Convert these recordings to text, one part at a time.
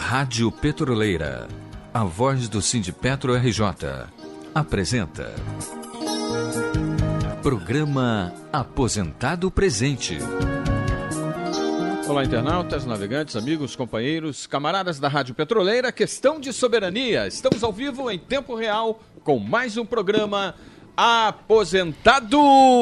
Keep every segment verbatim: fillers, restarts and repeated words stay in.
Rádio Petroleira, a voz do Sindipetro R J, apresenta Programa Aposentado Presente. Olá, internautas, navegantes, amigos, companheiros, camaradas da Rádio Petroleira, questão de soberania. Estamos ao vivo em tempo real com mais um programa Aposentado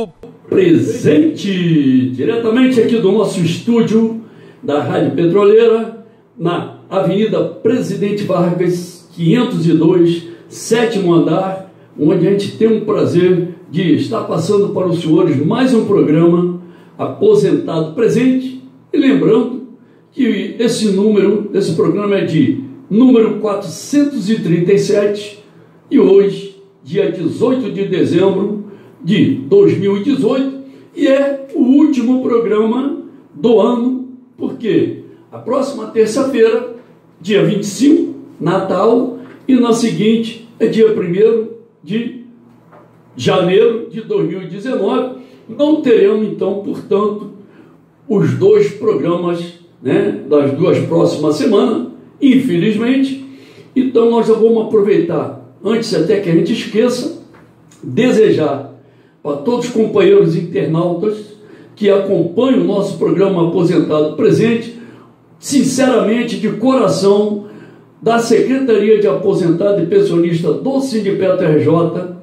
Presente, diretamente aqui do nosso estúdio da Rádio Petroleira, na Avenida Presidente Vargas, quinhentos e dois, sétimo andar, onde a gente tem um prazer de estar passando para os senhores mais um programa Aposentado Presente. E lembrando que esse número, esse programa é de número quatrocentos e trinta e sete e hoje, dia dezoito de dezembro de dois mil e dezoito, e é o último programa do ano, porque a próxima terça-feira, dia vinte e cinco, Natal, e na seguinte é dia primeiro de janeiro de dois mil e dezenove. Não teremos, então, portanto, os dois programas, né, das duas próximas semanas, infelizmente. Então nós já vamos aproveitar, antes até que a gente esqueça, desejar para todos os companheiros internautas que acompanham o nosso programa Aposentado Presente, sinceramente, de coração, da Secretaria de Aposentado e Pensionista do Sindipetro R J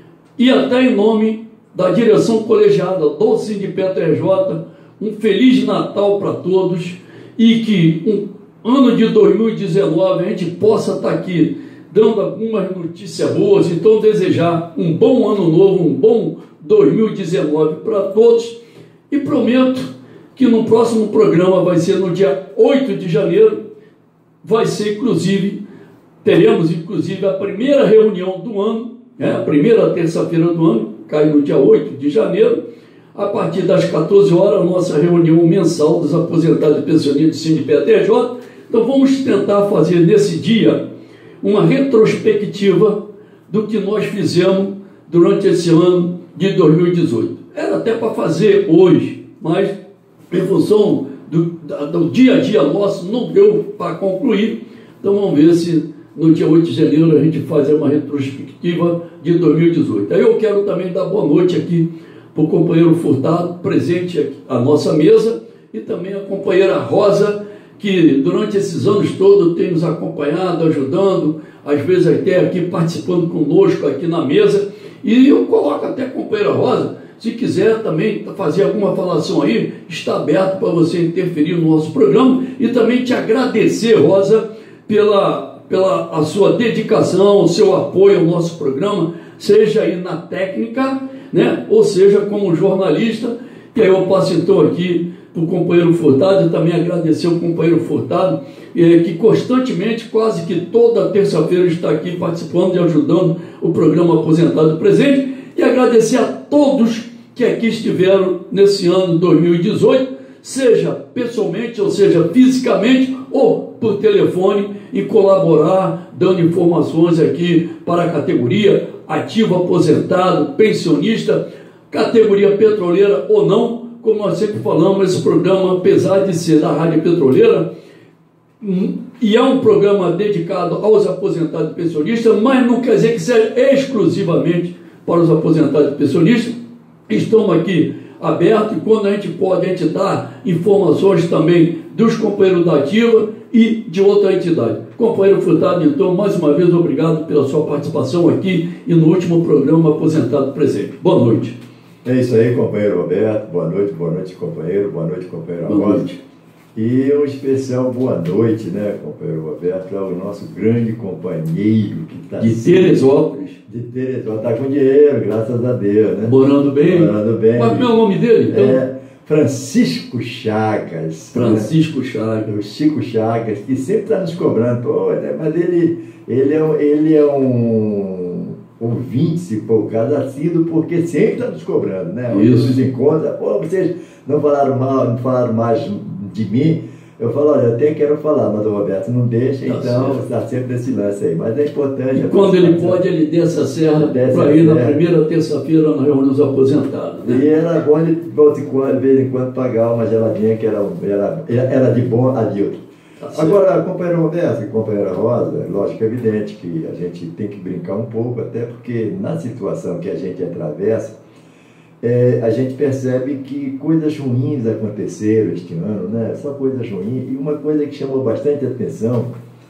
e até em nome da direção colegiada do Sindipetro R J, um Feliz Natal para todos e que um ano de dois mil e dezenove a gente possa estar aqui dando algumas notícias boas. Então desejar um bom ano novo, um bom dois mil e dezenove para todos, e prometo que no próximo programa vai ser no dia oito de janeiro, vai ser inclusive, teremos inclusive a primeira reunião do ano, né, a primeira terça-feira do ano, cai no dia oito de janeiro, a partir das quatorze horas, a nossa reunião mensal dos aposentados e pensionistas do Sindipetro R J. Então vamos tentar fazer nesse dia uma retrospectiva do que nós fizemos durante esse ano de dois mil e dezoito. Era até para fazer hoje, mas em função do, do dia a dia nosso, não deu para concluir. Então vamos ver se no dia oito de janeiro a gente faz uma retrospectiva de dois mil e dezoito. Aí eu quero também dar boa noite aqui para o companheiro Furtado, presente aqui à nossa mesa, e também a companheira Rosa, que durante esses anos todos tem nos acompanhado, ajudando, às vezes até aqui participando conosco aqui na mesa. E eu coloco até a companheira Rosa, se quiser também fazer alguma falação aí, está aberto para você interferir no nosso programa. E também te agradecer, Rosa, pela, pela a sua dedicação, o seu apoio ao nosso programa, seja aí na técnica, né, ou seja como jornalista. E aí eu passo então aqui para o companheiro Furtado, e também agradecer ao companheiro Furtado, eh, que constantemente, quase que toda terça-feira, está aqui participando e ajudando o programa Aposentado Presente, e agradecer a todos que aqui estiveram nesse ano dois mil e dezoito, seja pessoalmente, ou seja fisicamente, ou por telefone, e colaborar, dando informações aqui para a categoria ativo, aposentado, pensionista, categoria petroleira ou não. Como nós sempre falamos, esse programa, apesar de ser da Rádio Petroleira, e é um programa dedicado aos aposentados e pensionistas, mas não quer dizer que seja exclusivamente para os aposentados e pensionistas. Estamos aqui abertos, e quando a gente pode, a gente dá informações também dos companheiros da ativa e de outra entidade. Companheiro Furtado, então, mais uma vez, obrigado pela sua participação aqui e no último programa Aposentado Presente. Boa noite. É isso aí, companheiro Roberto. Boa noite, boa noite, companheiro. Boa noite, companheiro Boa Rosa. noite. E um especial boa noite, né, companheiro Roberto, ao nosso grande companheiro que está de Teresópolis. De Teresópolis. Está com dinheiro, graças a Deus, né? Morando bem. Morando bem. Qual é o nome dele, então? É Francisco Chagas. Francisco né? Chagas. O Chico Chagas, que sempre está nos cobrando. Pô, né? Mas ele, ele, é, ele é um ouvinte, se for o caso, assíduo, porque sempre está nos cobrando, né? Isso. Nos encontra. Pô, vocês não falaram mal, não falaram mais de mim. Eu falo, olha, eu até quero falar, mas o Roberto não deixa, tá, então está sempre nesse lance aí. Mas é importante... E quando ele pode, ele desce a serra para ir na primeira terça-feira na reunião dos aposentados. Né? E era bom ele, de vez em quando, pagar uma geladinha que era, era, era de bom adilto. Agora, companheiro Roberto e companheira Rosa, lógico, é evidente que a gente tem que brincar um pouco, até porque na situação que a gente atravessa, é, a gente percebe que coisas ruins aconteceram este ano, né? Só coisas ruins. E uma coisa que chamou bastante atenção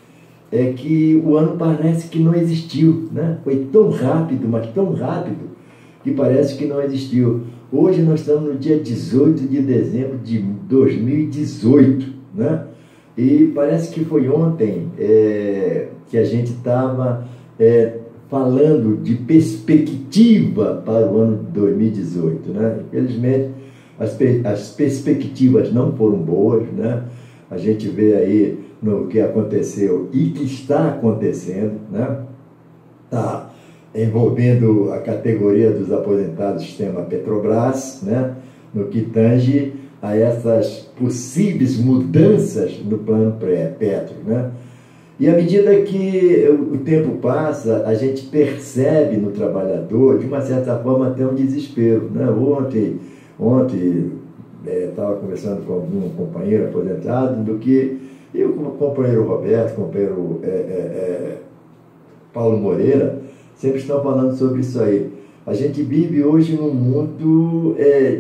é que o ano parece que não existiu, né? Foi tão rápido, mas tão rápido, que parece que não existiu. Hoje nós estamos no dia dezoito de dezembro de dois mil e dezoito, né? E parece que foi ontem é, que a gente estava é, falando de perspectiva para o ano de dois mil e dezoito, né? Infelizmente, as, as perspectivas não foram boas, né? A gente vê aí no que aconteceu e que está acontecendo, né? Está envolvendo a categoria dos aposentados do sistema Petrobras, né? No que tange a essas possíveis mudanças no plano pré-petro, né? E à medida que o tempo passa, a gente percebe no trabalhador, de uma certa forma, até um desespero, né? Ontem, ontem estava é, conversando com algum companheiro aposentado, do que eu, como companheiro Roberto, companheiro é, é, é, Paulo Moreira, sempre estão falando sobre isso aí. A gente vive hoje num mundo é,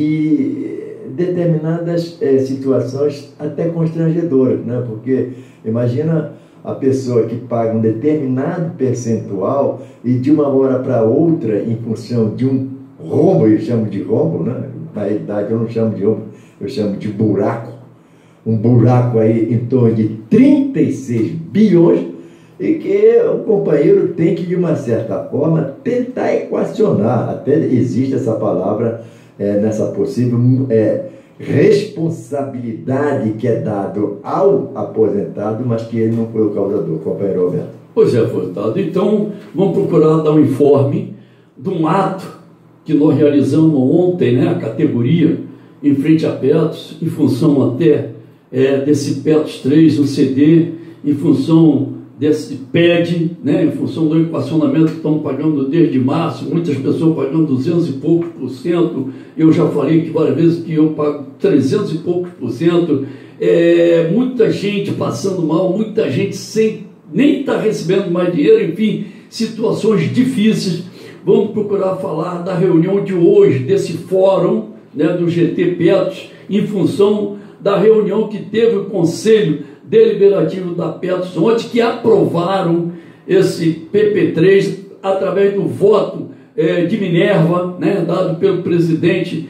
de determinadas é, situações até constrangedoras, né? Porque imagina a pessoa que paga um determinado percentual e de uma hora para outra, em função de um rombo, eu chamo de rombo, né? Na realidade eu não chamo de rombo, eu chamo de buraco, um buraco aí em torno de trinta e seis bilhões, e que o companheiro tem que, de uma certa forma, tentar equacionar, até existe essa palavra, É, nessa possível é, responsabilidade que é dado ao aposentado, mas que ele não foi o causador, companheiro Roberto. Pois é, Furtado. Então, vamos procurar dar um informe de um ato que nós realizamos ontem, né, a categoria, em frente a Petros, em função até é, desse Petros três, um C D, em função desse P E D, né, em função do equacionamento que estamos pagando desde março, muitas pessoas pagando duzentos e poucos por cento, eu já falei que várias vezes que eu pago trezentos e poucos por cento, é, muita gente passando mal, muita gente sem nem estar tá recebendo mais dinheiro, enfim, situações difíceis. Vamos procurar falar da reunião de hoje, desse fórum, né, do G T Petros, em função da reunião que teve o Conselho Deliberativo da Petros ontem, que aprovaram esse P P três através do voto é, de Minerva, né, dado pelo presidente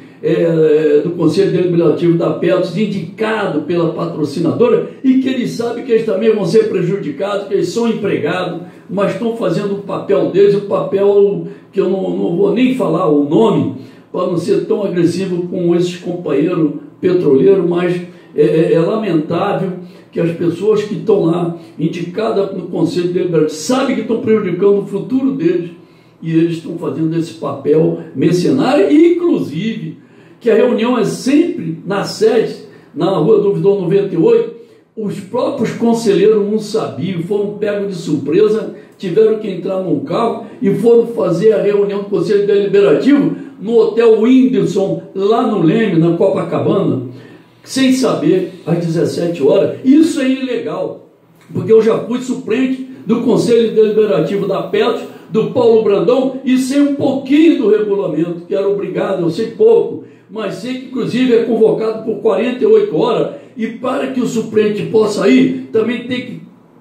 é, do Conselho Deliberativo da Petros, indicado pela patrocinadora, e que eles sabem que eles também vão ser prejudicados, que eles são empregados, mas estão fazendo o papel deles, o papel que eu não, não vou nem falar o nome, para não ser tão agressivo com esses companheiros petroleiros, mas é, é lamentável que as pessoas que estão lá, indicadas no Conselho Deliberativo, sabem que estão prejudicando o futuro deles, e eles estão fazendo esse papel mercenário, e inclusive que a reunião é sempre na sede, na Rua do Ouvidor noventa e oito, os próprios conselheiros não sabiam, foram pegos de surpresa, tiveram que entrar num carro e foram fazer a reunião do Conselho Deliberativo no Hotel Whindersson, lá no Leme, na Copacabana, sem saber, às dezessete horas. Isso é ilegal, porque eu já fui suplente do Conselho Deliberativo da Petros, do Paulo Brandão, e sei um pouquinho do regulamento, que era obrigado, eu sei pouco, mas sei que inclusive é convocado por quarenta e oito horas, e para que o suplente possa ir, também tem que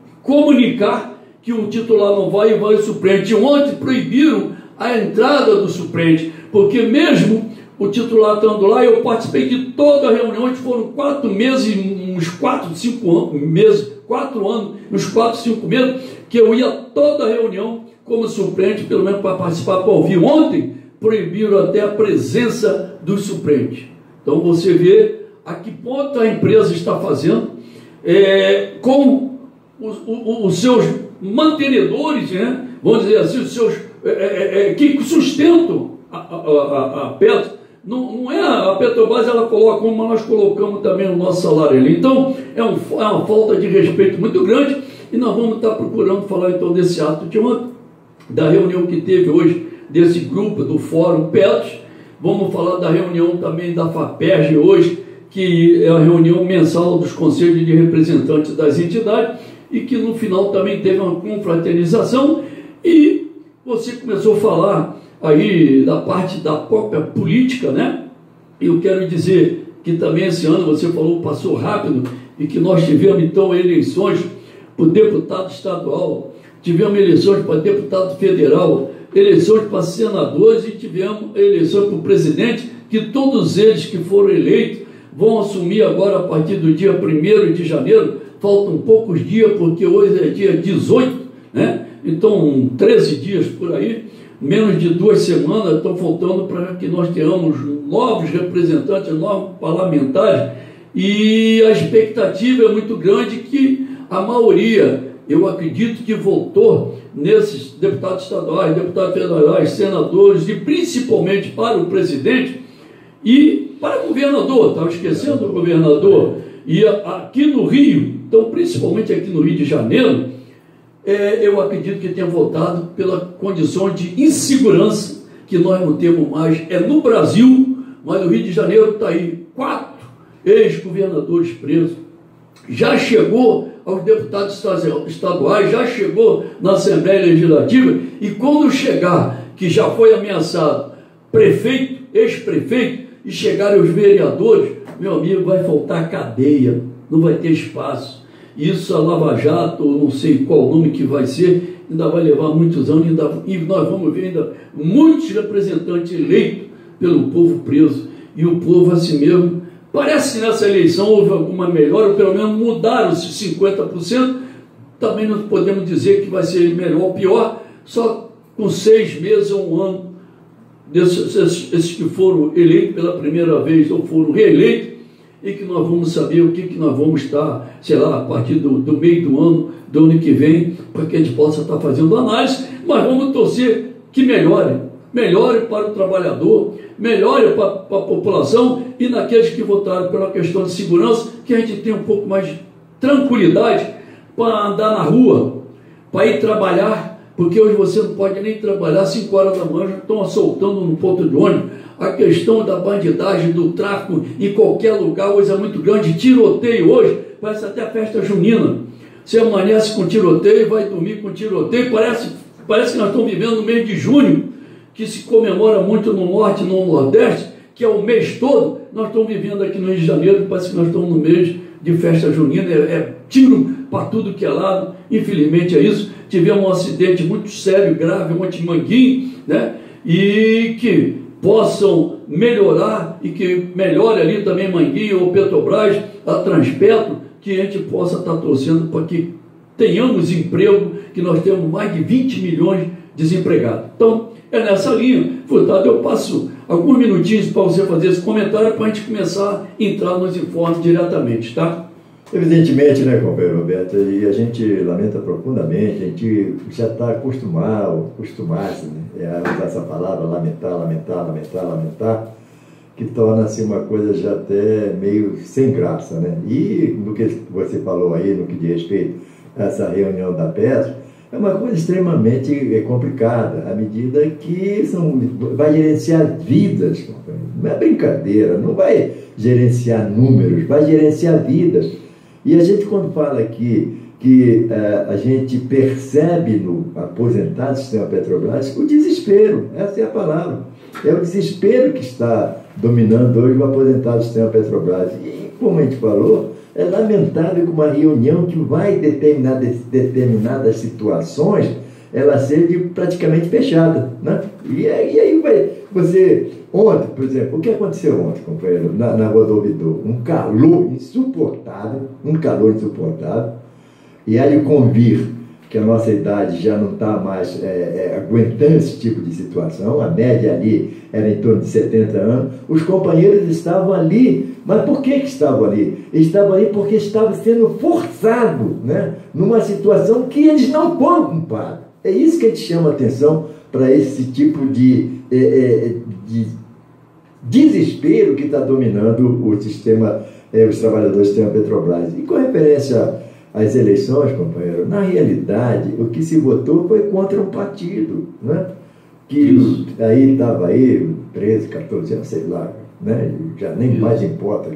comunicar que o titular não vai e vai o suplente. Ontem proibiram a entrada do suplente, porque mesmo o titular estando lá, eu participei de toda a reunião, foram quatro meses, uns quatro, cinco meses, quatro anos, uns quatro, cinco meses, que eu ia toda a reunião como suplente, pelo menos para participar, para ouvir. Ontem, proibiram até a presença dos suplentes. Então, você vê a que ponto a empresa está fazendo é, com os, os, os seus mantenedores, né? Vamos dizer assim, os seus é, é, é, que sustentam a, a, a, a Petros. Não, não é a Petrobras, ela coloca como nós colocamos também o nosso salário ali. Então, é, um, é uma falta de respeito muito grande, e nós vamos estar procurando falar então desse ato de ontem, da reunião que teve hoje, desse grupo do Fórum Petros. Vamos falar da reunião também da FAPERJ hoje, que que é a reunião mensal dos conselhos de representantes das entidades, e que no final também teve uma confraternização. E você começou a falar aí da parte da própria política, né? Eu quero dizer que também esse ano, você falou, passou rápido, e que nós tivemos então eleições para deputado estadual, tivemos eleições para deputado federal, eleições para senadores e tivemos eleições para o presidente, que todos eles que foram eleitos vão assumir agora a partir do dia primeiro de janeiro. Faltam poucos dias, porque hoje é dia dezoito, né? Então treze dias por aí, menos de duas semanas estão faltando para que nós tenhamos novos representantes, novos parlamentares, e a expectativa é muito grande que a maioria, eu acredito que votou nesses deputados estaduais, deputados federais, senadores, e principalmente para o presidente e para o governador. Estava esquecendo o governador. E aqui no Rio, então principalmente aqui no Rio de Janeiro, é, eu acredito que tenha votado pela condição de insegurança que nós não temos mais. É no Brasil, mas no Rio de Janeiro está aí quatro ex-governadores presos. Já chegou aos deputados estaduais, já chegou na Assembleia Legislativa, e quando chegar, que já foi ameaçado prefeito, ex-prefeito, e chegarem os vereadores, meu amigo, vai faltar cadeia, não vai ter espaço. Isso, a Lava Jato, não sei qual nome que vai ser, ainda vai levar muitos anos, ainda, e nós vamos ver ainda muitos representantes eleitos pelo povo preso, e o povo assim mesmo. Parece que nessa eleição houve alguma melhora, ou pelo menos mudaram-se cinquenta por cento, também não podemos dizer que vai ser melhor ou pior, só com seis meses ou um ano, desses, esses, esses que foram eleitos pela primeira vez ou foram reeleitos, e que nós vamos saber o que, que nós vamos estar, sei lá, a partir do, do meio do ano, do ano que vem, para que a gente possa estar fazendo análise, mas vamos torcer que melhore, melhore para o trabalhador, melhore para, para a população, e naqueles que votaram pela questão de segurança, que a gente tenha um pouco mais de tranquilidade para andar na rua, para ir trabalhar, porque hoje você não pode nem trabalhar, cinco horas da manhã já estão assaltando no ponto de ônibus. A questão da bandidagem, do tráfico em qualquer lugar hoje é muito grande. Tiroteio hoje, parece até a festa junina. Você amanhece com tiroteio, vai dormir com tiroteio, parece, parece que nós estamos vivendo no mês de junho, que se comemora muito no norte e no nordeste, que é o mês todo. Nós estamos vivendo aqui no Rio de Janeiro, parece que nós estamos no mês de festa junina, é, é tiro para tudo que é lado, infelizmente é isso. Tivemos um acidente muito sério, grave, ontem em Manguinhos, né? E que possam melhorar, e que melhore ali também Manguinhos ou Petrobras, a Transpetro, que a gente possa estar torcendo para que tenhamos emprego, que nós temos mais de vinte milhões de desempregados. Então, é nessa linha. Furtado, eu passo alguns minutinhos para você fazer esse comentário, para a gente começar a entrar nos informes diretamente, tá? Evidentemente, né, companheiro Roberto, e a gente lamenta profundamente, a gente já está acostumado, acostumado, né, a usar essa palavra, lamentar, lamentar, lamentar, lamentar, que torna-se uma coisa já até meio sem graça, né? E no que você falou aí, no que diz respeito a essa reunião da Petro, é uma coisa extremamente complicada, à medida que são, vai gerenciar vidas, companheiro. Não é brincadeira, não vai gerenciar números, vai gerenciar vidas. E a gente, quando fala aqui que uh, a gente percebe no aposentado do sistema Petrobras o desespero, essa é a palavra. É o desespero que está dominando hoje o aposentado do sistema Petrobras. E, como a gente falou, é lamentável que uma reunião que vai determinar de, determinadas situações, ela seja praticamente fechada, né? E, e aí vai, você... Ontem, por exemplo, o que aconteceu ontem, companheiro, na, na Rua do Ouvidor? Um calor insuportável, um calor insuportável, e há de convir que a nossa idade já não está mais é, é, aguentando esse tipo de situação, a média ali era em torno de setenta anos, os companheiros estavam ali, mas por que que estavam ali? Eles estavam ali porque estavam sendo forçados, né, numa situação que eles não foram culpados. É isso que a gente chama atenção para esse tipo de, é, é, de desespero que está dominando o sistema, é, os trabalhadores do sistema Petrobras. E com referência às eleições, companheiro, na realidade, o que se votou foi contra um partido, né? Que isso. Aí estava aí, treze, quatorze anos, sei lá, né? Já nem isso. mais importa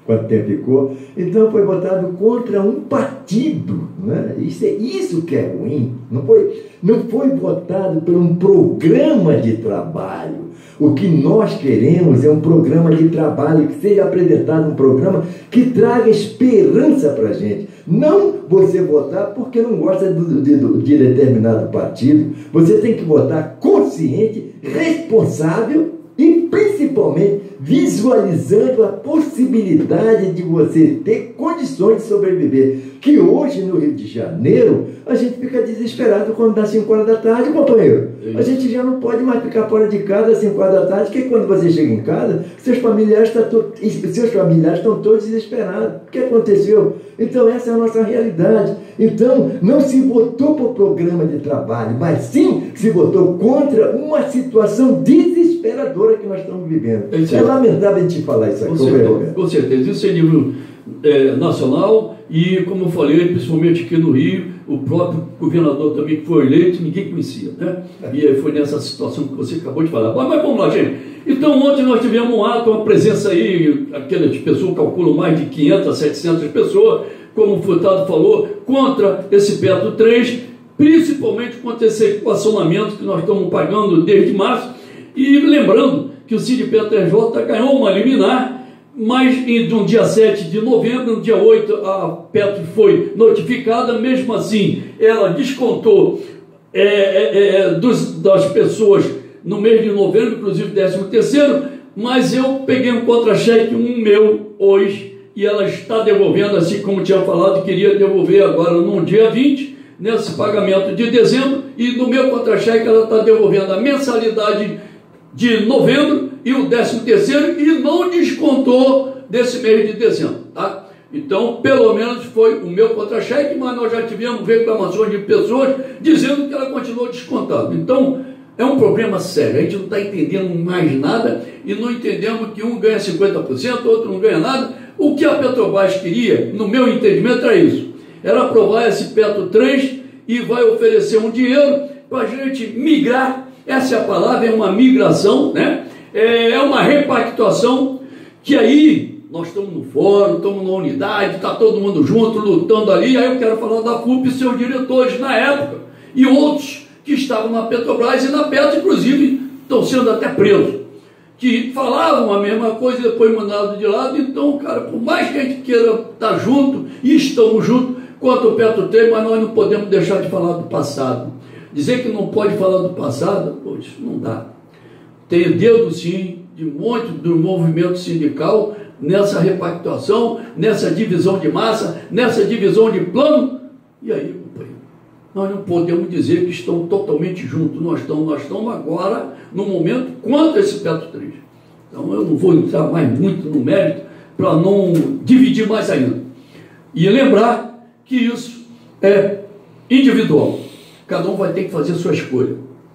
quanto tempo ficou. Então foi votado contra um partido, né? Isso é isso que é ruim. Não foi, não foi votado por um programa de trabalho. O que nós queremos é um programa de trabalho, que seja apresentado um programa que traga esperança para a gente. Não você votar porque não gosta do, de, de determinado partido. Você tem que votar consciente, responsável e principalmente visualizando a possibilidade de você ter condições de sobreviver. Que hoje no Rio de Janeiro a gente fica desesperado quando dá cinco horas da tarde, companheiro. A gente já não pode mais ficar fora de casa às cinco horas da tarde, porque quando você chega em casa, seus familiares, tá to... seus familiares estão todos desesperados. O que aconteceu? Então essa é a nossa realidade. Então não se votou por programa de trabalho, mas sim se votou contra uma situação desesperadora que nós estamos vivendo. É, é lamentável a gente falar isso aqui. Com certeza, com certeza. Isso é nível é, nacional e, como eu falei, principalmente aqui no Rio, o próprio governador também que foi eleito, ninguém conhecia, né? E foi nessa situação que você acabou de falar. Mas, mas vamos lá, gente. Então, ontem nós tivemos um ato, uma presença aí, aquelas pessoas calculam mais de quinhentas, setecentas pessoas, como o Furtado falou, contra esse Petro três, principalmente contra esse equacionamento que nós estamos pagando desde março. E lembrando que o Sindipetro R J ganhou uma liminar, mas no dia sete de novembro, no dia oito, a Petro foi notificada. Mesmo assim, ela descontou é, é, é, dos, das pessoas no mês de novembro, inclusive décimo terceiro, mas eu peguei um contra-cheque, um meu, hoje, e ela está devolvendo, assim como tinha falado, queria devolver agora no dia vinte, nesse pagamento de dezembro, e no meu contra-cheque ela está devolvendo a mensalidade de novembro e o décimo terceiro, e não descontou desse mês de dezembro, tá? Então, pelo menos foi o meu contra-cheque, mas nós já tivemos reclamações de pessoas dizendo que ela continuou descontando. Então, é um problema sério, a gente não está entendendo mais nada e não entendemos que um ganha cinquenta por cento, outro não ganha nada. O que a Petrobras queria, no meu entendimento, era isso, era aprovar esse Petro três e vai oferecer um dinheiro para a gente migrar. Essa é a palavra, é uma migração, né? É uma repactuação, que aí nós estamos no fórum, estamos na unidade, está todo mundo junto, lutando ali. Aí eu quero falar da F U P e seus diretores na época, e outros que estavam na Petrobras e na Petro, inclusive, estão sendo até presos, que falavam a mesma coisa e depois mandaram de lado. Então, cara, por mais que a gente queira estar junto, e estamos juntos, quanto o Petro três, mas nós não podemos deixar de falar do passado. Dizer que não pode falar do passado, pô, isso não dá. Tem dedo, sim, de muito do movimento sindical nessa repactuação, nessa divisão de massa, nessa divisão de plano. E aí, companheiro, nós não podemos dizer que estão totalmente juntos. Nós estamos, nós estamos agora, no momento, contra esse Petro três. Então, eu não vou entrar mais muito no mérito para não dividir mais ainda. E lembrar que isso é individual. Cada um vai ter que fazer a sua escolha.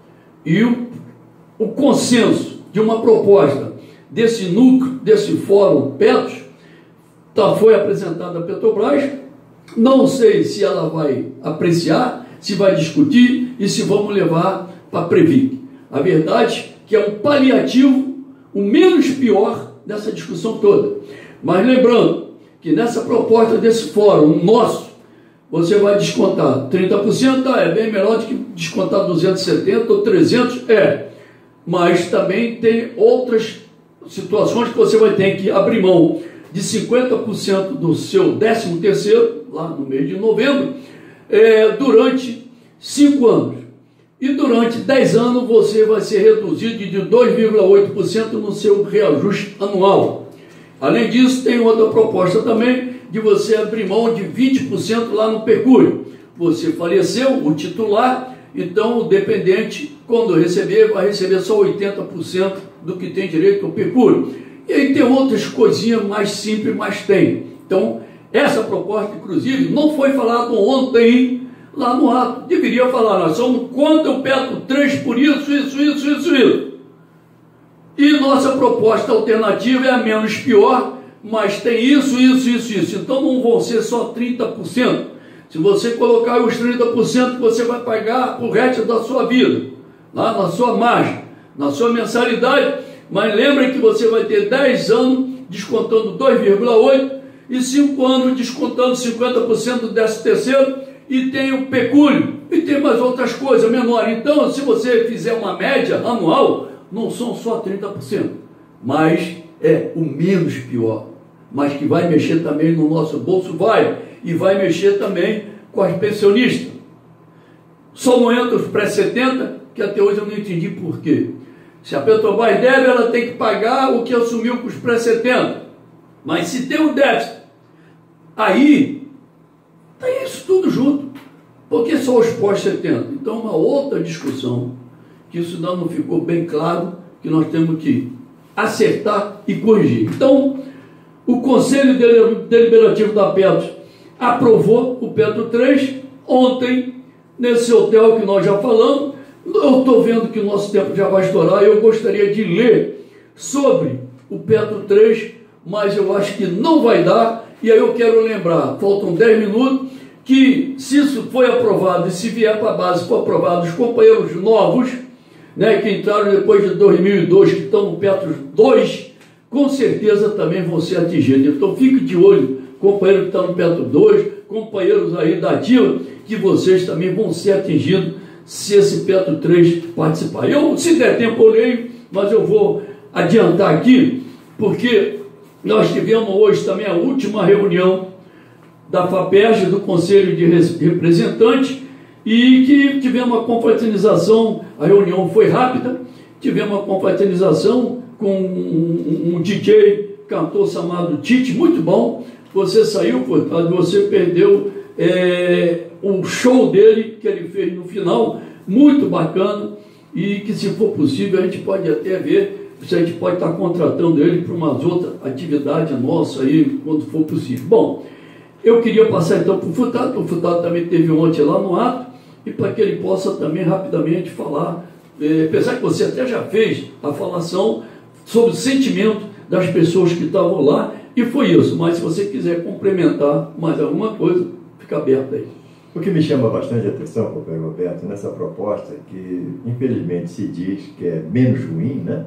E o, o consenso de uma proposta desse núcleo, desse fórum Petros, tá, foi apresentada à Petrobras. Não sei se ela vai apreciar, se vai discutir e se vamos levar para a Previc. A verdade é que é um paliativo, o menos pior dessa discussão toda. Mas lembrando que nessa proposta desse fórum nosso, você vai descontar trinta por cento, tá, é bem melhor do que descontar duzentos e setenta ou trezentos, é. Mas também tem outras situações que você vai ter que abrir mão de cinquenta por cento do seu décimo terceiro, lá no mês de novembro, é, durante cinco anos. E durante dez anos você vai ser reduzido de dois vírgula oito por cento no seu reajuste anual. Além disso, tem outra proposta também, de você abrir mão de vinte por cento lá no pecúlio. Você faleceu, o titular, então o dependente, quando receber, vai receber só oitenta por cento do que tem direito ao pecúlio. E aí tem outras coisinhas mais simples, mas tem. Então, essa proposta, inclusive, não foi falado ontem lá no ato. Deveria falar, nós somos contra o Petro três por isso, isso, isso, isso, isso. E nossa proposta alternativa é a menos pior, mas tem isso, isso, isso, isso. Então não vão ser só trinta por cento. Se você colocar os trinta por cento, você vai pagar o resto da sua vida, lá na sua margem, na sua mensalidade. Mas lembre que você vai ter dez anos descontando dois vírgula oito por cento e cinco anos descontando cinquenta por cento do décimo terceiro, e tem o pecúlio, e tem mais outras coisas menores. Então, se você fizer uma média anual, não são só trinta por cento, mas é o menos pior, mas que vai mexer também no nosso bolso, vai, e vai mexer também com as pensionistas. Só não entra os pré-setenta, que até hoje eu não entendi por quê. Se a Petrobras deve, ela tem que pagar o que assumiu com os pré-setenta. Mas se tem um déficit, aí tem isso tudo junto. Por que só os pós-setenta? Então, uma outra discussão, que isso ainda não ficou bem claro, que nós temos que acertar e corrigir. Então, o Conselho Deliberativo da Petros aprovou o Petro três ontem, nesse hotel que nós já falamos. Eu estou vendo que o nosso tempo já vai estourar e eu gostaria de ler sobre o Petro três, mas eu acho que não vai dar. E aí eu quero lembrar, faltam dez minutos, que se isso foi aprovado e se vier para a base, for aprovado, os companheiros novos, né, que entraram depois de dois mil e dois, que estão no Petro dois, com certeza também vão ser atingidos. Então fique de olho, companheiro que está no Petro dois, companheiros aí da ativa, que vocês também vão ser atingidos se esse Petro três participar. Eu, se der tempo, eu leio, mas eu vou adiantar aqui, porque nós tivemos hoje também a última reunião da FAPERJ, do Conselho de Representantes, e que tivemos uma confraternização. A reunião foi rápida, tivemos uma confraternização com um, um D J, cantor chamado Tite, muito bom. Você saiu, portanto, você perdeu é, o show dele, que ele fez no final, muito bacana, e que, se for possível, a gente pode até ver se a gente pode estar contratando ele para umas outras atividades nossas aí, quando for possível. Bom, eu queria passar então para o Furtado, porque o Furtado também teve ontem lá no ato, e para que ele possa também rapidamente falar, é, apesar que você até já fez a falação sobre o sentimento das pessoas que estavam lá, e foi isso. Mas se você quiser complementar mais alguma coisa, fica aberto aí. O que me chama bastante atenção, companheiro Roberto, nessa proposta, que infelizmente se diz que é menos ruim, né?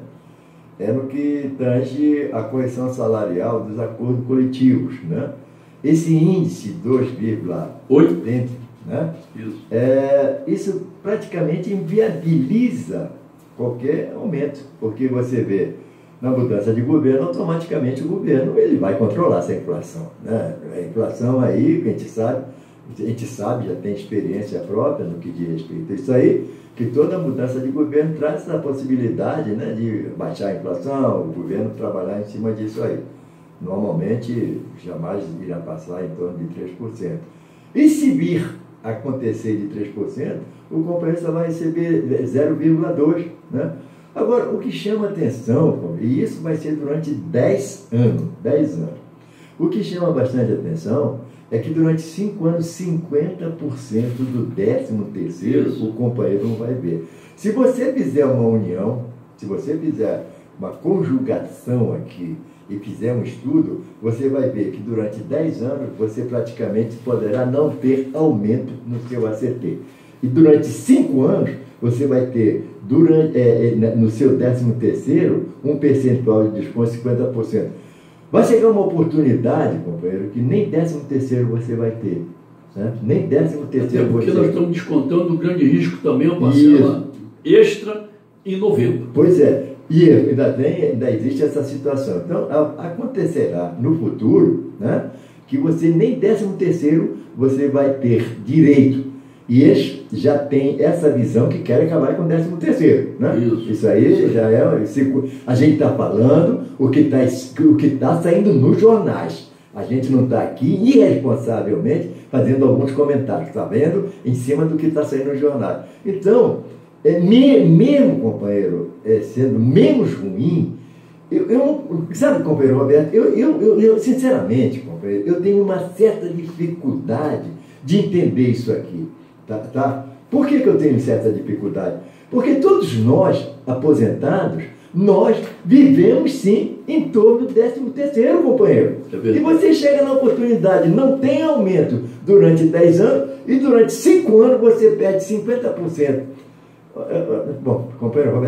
É no que tange a correção salarial dos acordos coletivos, né? Esse índice dois vírgula oitenta, né? Isso. É, isso praticamente inviabiliza qualquer aumento, porque você vê, na mudança de governo, automaticamente o governo ele vai controlar essa inflação, né? A inflação aí, que a gente sabe, a gente sabe, já tem experiência própria no que diz respeito a isso aí, que toda mudança de governo traz essa possibilidade, né, de baixar a inflação, o governo trabalhar em cima disso aí. Normalmente, jamais irá passar em torno de três por cento. E se vir acontecer de três por cento, o companheiro só vai receber zero vírgula dois por cento, né? Agora, o que chama atenção, e isso vai ser durante dez anos, dez anos, o que chama bastante atenção é que durante cinco anos, cinquenta por cento do décimo terceiro, o companheiro não vai ver. Se você fizer uma união, se você fizer uma conjugação aqui e fizer um estudo, você vai ver que durante dez anos você praticamente poderá não ter aumento no seu A C T. E durante cinco anos você vai ter, durante, é, no seu décimo terceiro, um percentual de desconto de cinquenta por cento. Vai chegar uma oportunidade, companheiro, que nem décimo terceiro você vai ter. Né? Nem décimo terceiro você... Porque nós estamos descontando o grande risco também, uma parcela extra em novembro. Pois é. E ainda, tem, ainda existe essa situação. Então, a, acontecerá no futuro, né, que você nem décimo terceiro você vai ter direito. E eles já têm essa visão que querem acabar com o décimo terceiro. Né? Isso. Isso aí já é... A gente está falando o que está o que tá saindo nos jornais. A gente não está aqui irresponsavelmente fazendo alguns comentários, está vendo? Em cima do que está saindo nos jornais. Então, é, mesmo, companheiro, é, sendo menos ruim, eu, eu, sabe, companheiro Roberto, eu, eu, eu, eu, sinceramente, companheiro, eu tenho uma certa dificuldade de entender isso aqui. Tá, tá? Por que que eu tenho certa dificuldade? Porque todos nós, aposentados, nós vivemos sim em torno do décimo terceiro, companheiro. É e você chega na oportunidade, não tem aumento durante dez anos e durante cinco anos você perde cinquenta por cento. Bom, companheiro Roberto.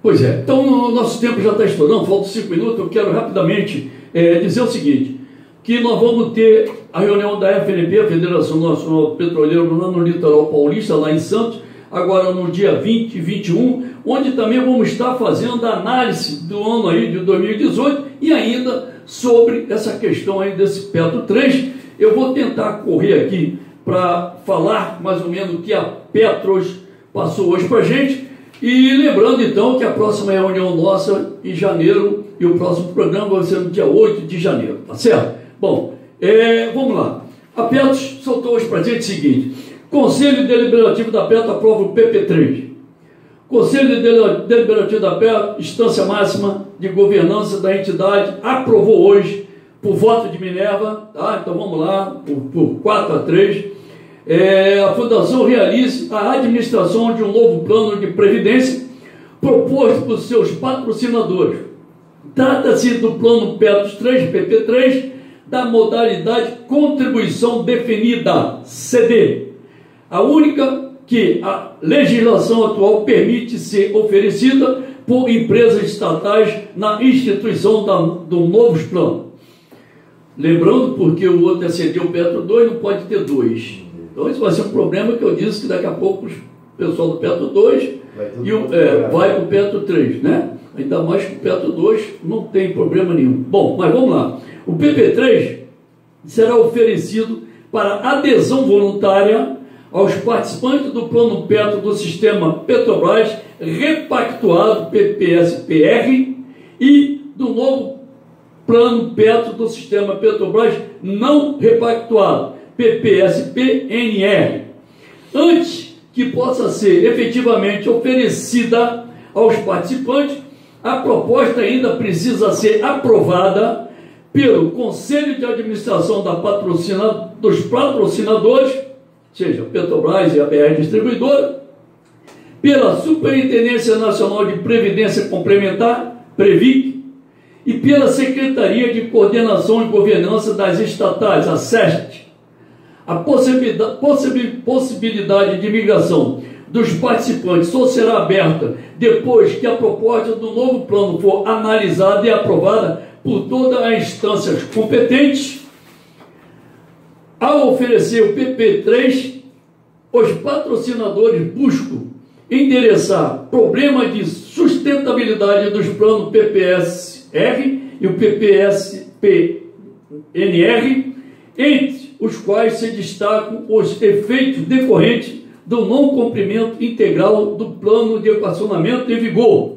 Pois é, então o nosso tempo já está estourando, faltam cinco minutos, eu quero rapidamente é, dizer o seguinte, que nós vamos ter a reunião da F N P, a Federação Nacional Petroleira, lá no Litoral Paulista, lá em Santos, agora no dia vinte e vinte e um, onde também vamos estar fazendo a análise do ano aí de dois mil e dezoito e ainda sobre essa questão aí desse Petro três. Eu vou tentar correr aqui para falar mais ou menos o que a Petros passou hoje para a gente. E lembrando então que a próxima reunião nossa em janeiro e o próximo programa vai ser no dia oito de janeiro, tá certo? Bom, é, vamos lá. A Petros soltou hoje para a gente o seguinte: Conselho Deliberativo da Petros aprova o P P três. Conselho Deliberativo da Petros, instância máxima de governança da entidade, aprovou hoje, por voto de Minerva, tá? Então vamos lá, por, por quatro a três. É, a Fundação realize a administração de um novo plano de previdência proposto por seus patrocinadores. Trata-se do plano Petros três, P P três, da modalidade contribuição definida, C D, a única que a legislação atual permite ser oferecida por empresas estatais na instituição da, do novos planos. Lembrando, porque o outro é C D, o Petro dois, não pode ter dois. Então isso vai ser um problema que eu disse que daqui a pouco o pessoal do Petro dois vai, e o, é, vai para o Petro três, né? Ainda mais que o Petro dois não tem problema nenhum. Bom, mas vamos lá. O P P três será oferecido para adesão voluntária aos participantes do plano Petro do sistema Petrobras repactuado P P S P R e do novo plano Petro do sistema Petrobras não repactuado P P S P N R, antes que possa ser efetivamente oferecida aos participantes. A proposta ainda precisa ser aprovada pelo Conselho de Administração da patrocina, dos patrocinadores, seja Petrobras e a B R Distribuidora, pela Superintendência Nacional de Previdência Complementar, Previc, e pela Secretaria de Coordenação e Governança das Estatais, a SEST. A possibilidade, possibilidade de migração dos participantes só será aberta depois que a proposta do novo plano for analisada e aprovada por todas as instâncias competentes. Ao oferecer o P P três, os patrocinadores buscam endereçar problemas de sustentabilidade dos planos P P S R e o P P S P N R, entre os quais se destacam os efeitos decorrentes do não cumprimento integral do plano de equacionamento em vigor.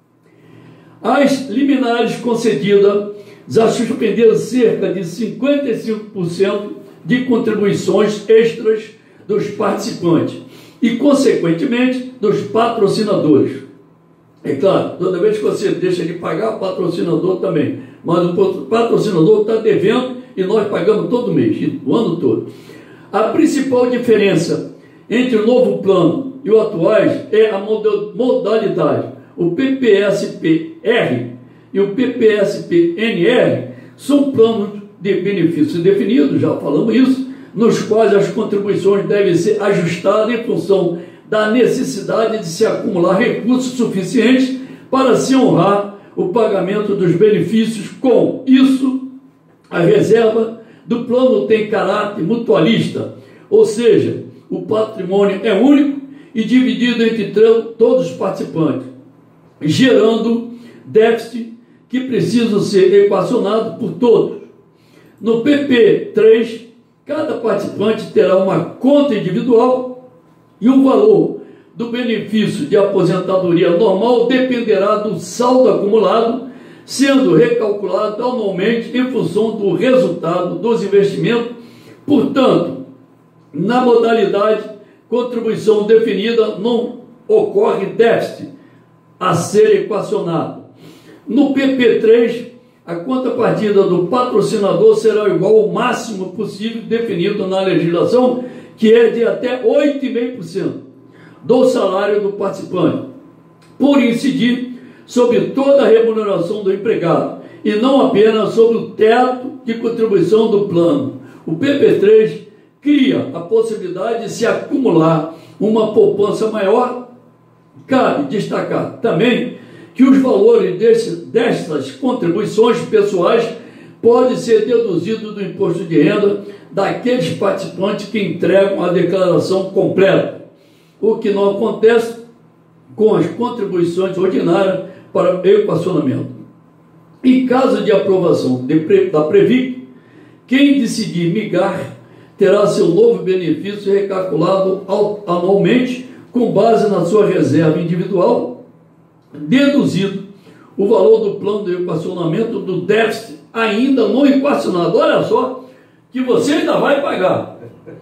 As liminares concedidas já suspenderam cerca de cinquenta e cinco por cento de contribuições extras dos participantes e, consequentemente, dos patrocinadores. É claro, toda vez que você deixa de pagar, o patrocinador também. Mas o patrocinador está devendo e nós pagamos todo mês, o ano todo. A principal diferença entre o novo plano e o atuais é a modalidade. O P P S P R e o P P S P N R são planos de benefícios definidos, já falamos isso, nos quais as contribuições devem ser ajustadas em função da necessidade de se acumular recursos suficientes para se honrar o pagamento dos benefícios. Com isso, a reserva do plano tem caráter mutualista, ou seja, o patrimônio é único e dividido entre todos os participantes, gerando déficit que precisam ser equacionados por todos. No P P três, cada participante terá uma conta individual e o valor do benefício de aposentadoria normal dependerá do saldo acumulado, sendo recalculado anualmente em função do resultado dos investimentos. Portanto, na modalidade contribuição definida não ocorre déficit a ser equacionado. No P P três, a contrapartida do patrocinador será igual ao máximo possível definido na legislação, que é de até oito vírgula cinco por cento do salário do participante, por incidir sobre toda a remuneração do empregado e não apenas sobre o teto de contribuição do plano. O P P três cria a possibilidade de se acumular uma poupança maior. Cabe destacar também que os valores desse, dessas contribuições pessoais podem ser deduzidos do imposto de renda daqueles participantes que entregam a declaração completa, o que não acontece com as contribuições ordinárias para equacionamento. Em caso de aprovação de, da Previc, quem decidir migrar terá seu novo benefício recalculado anualmente com base na sua reserva individual, deduzido o valor do plano de equacionamento do déficit ainda não equacionado. Olha só, que você ainda vai pagar.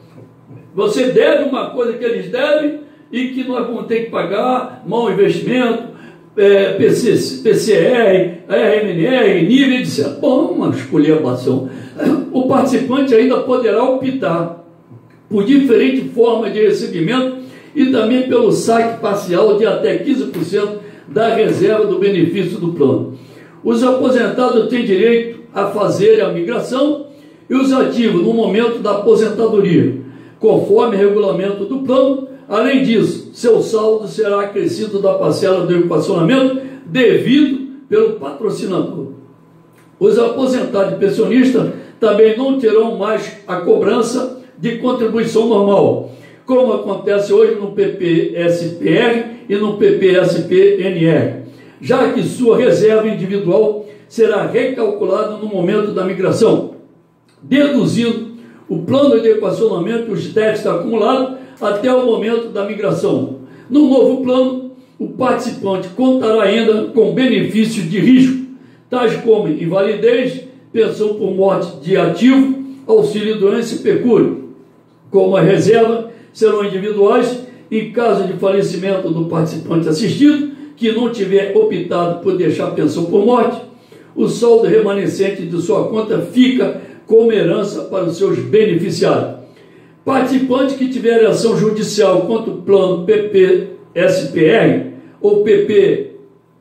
Você deve uma coisa que eles devem e que nós vamos ter que pagar, mau investimento, é, P C, P C R, R M R, nível, etcétera. Bom, uma esculhambação. O participante ainda poderá optar por diferente forma de recebimento e também pelo saque parcial de até quinze por cento da reserva do benefício do plano. Os aposentados têm direito a fazer a migração e os ativos no momento da aposentadoria, conforme o regulamento do plano. Além disso, seu saldo será acrescido da parcela do equacionamento devido pelo patrocinador. Os aposentados e pensionistas também não terão mais a cobrança de contribuição normal, como acontece hoje no P P S P R e no P P S P N R, já que sua reserva individual será recalculada no momento da migração, deduzindo o plano de equacionamento e os déficits acumulados até o momento da migração. No novo plano, o participante contará ainda com benefícios de risco, tais como invalidez, pensão por morte de ativo, auxílio doença e pecúlio. Como a reserva serão individuais, em caso de falecimento do participante assistido, que não tiver optado por deixar pensão por morte, o saldo remanescente de sua conta fica como herança para os seus beneficiários. Participante que tiver ação judicial contra o plano P P S P R ou P P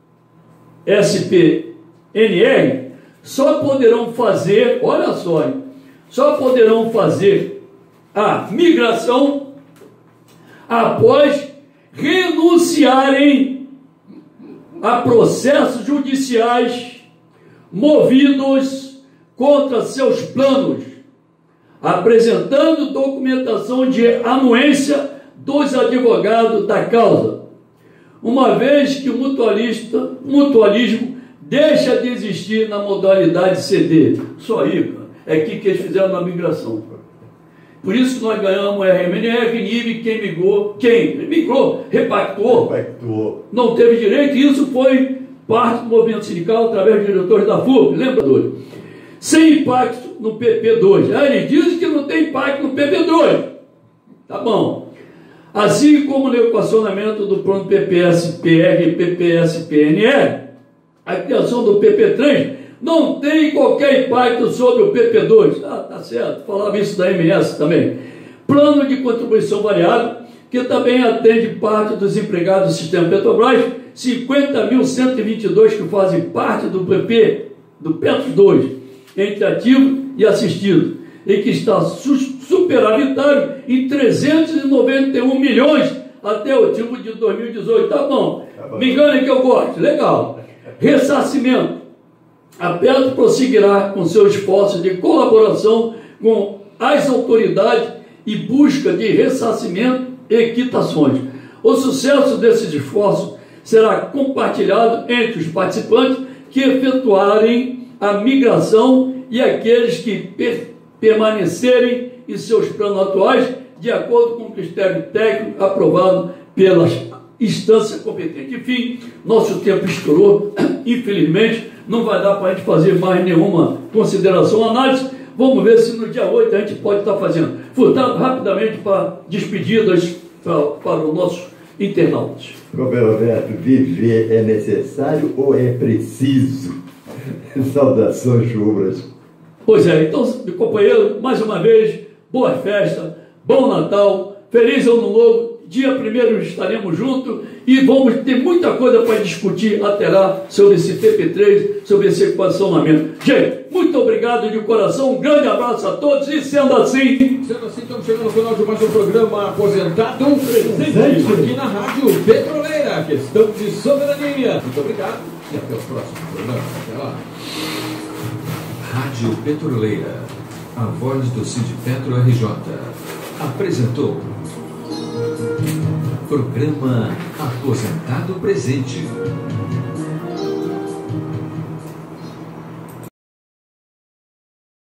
S P N R só poderão fazer, olha só, hein, só poderão fazer a migração após renunciarem a processos judiciais movidos contra seus planos, apresentando documentação de anuência dos advogados da causa, uma vez que o mutualista, mutualismo deixa de existir na modalidade C D. Só aí, cara, é aqui que eles fizeram na migração. Por isso que nós ganhamos R M R, N I B, quem migrou, quem migrou, repactou, repactou, não teve direito, e isso foi parte do movimento sindical através dos diretores da F U B, lembra, Dori? Sem impacto no P P dois. Aí ele diz que não tem impacto no P P dois. Tá bom. Assim como no equacionamento do plano P P S P R e P P S P N R, a criação do P P três não tem qualquer impacto sobre o P P dois. Ah, tá certo. Falava isso da M S também. Plano de contribuição variável, que também atende parte dos empregados do sistema Petrobras, cinquenta mil cento e vinte e dois que fazem parte do P P, do Petro dois, entre ativo e assistido, e que está superavitário em trezentos e noventa e um milhões até o tipo de dois mil e dezoito. Tá bom, tá bom. Me engane que eu gosto, legal. Ressarcimento. A Petro prosseguirá com seus esforços de colaboração com as autoridades e busca de ressarcimento e quitações. O sucesso desses esforços será compartilhado entre os participantes que efetuarem a migração e aqueles que per permanecerem em seus planos atuais, de acordo com o critério técnico aprovado pelas instâncias competentes. Enfim, nosso tempo estourou, infelizmente, não vai dar para a gente fazer mais nenhuma consideração, análise. Vamos ver se no dia oito a gente pode estar fazendo. Furtado, rapidamente, para despedidas para, para os nossos internautas. Roberto, viver é necessário ou é preciso? Saudações rubras. Pois é, então, companheiro, mais uma vez, boa festa, bom Natal, feliz Ano Novo dia primeiro estaremos juntos e vamos ter muita coisa para discutir até lá sobre esse P P três, sobre esse equacionamento. Gente, muito obrigado de coração, um grande abraço a todos e sendo assim... Sendo assim, estamos chegando ao final de mais um programa Aposentado Presente aqui na Rádio Petroleira, questão de soberania. Muito obrigado e até o próximo programa. Até lá. Rádio Petroleira, a voz do Sindipetro R J, apresentou Programa Aposentado Presente.